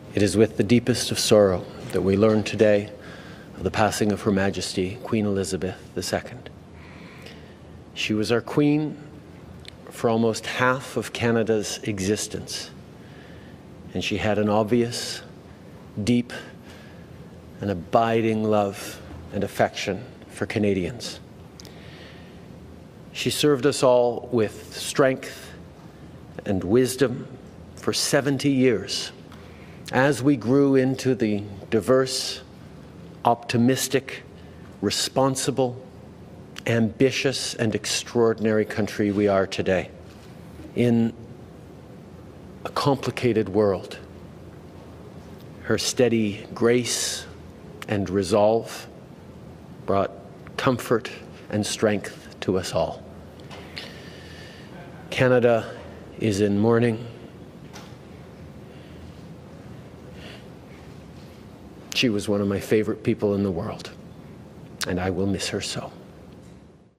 It is with the deepest of sorrow that we learn today of the passing of Her Majesty, Queen Elizabeth II. She was our Queen for almost half of Canada's existence, and she had an obvious, deep, and abiding love and affection for Canadians. She served us all with strength and wisdom for 70 years as we grew into the diverse, optimistic, responsible, ambitious, and extraordinary country we are today. In a complicated world, her steady grace and resolve brought comfort and strength to us all. Canada is in mourning. She was one of my favorite people in the world, and I will miss her so.